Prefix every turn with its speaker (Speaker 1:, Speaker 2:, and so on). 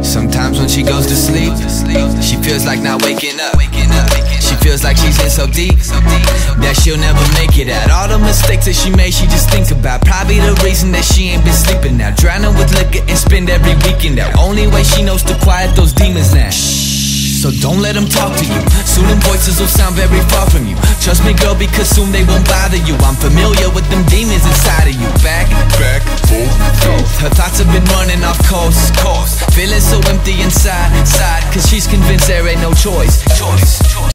Speaker 1: Sometimes when she goes to sleep, she feels like not waking up. She feels like she's in so deep that she'll never make it out. All the mistakes that she made, she just think about. Probably the reason that she ain't been sleeping now. Drowning with liquor and spend every weekend out. Only way she knows to quiet those demons now. So don't let them talk to you. Soon them voices will sound very far from you. Trust me girl, because soon they won't bother you. I'm familiar with them demons inside of you. Back, forth. Her thoughts have been running off course. Feeling so empty inside, cause she's convinced there ain't no choice.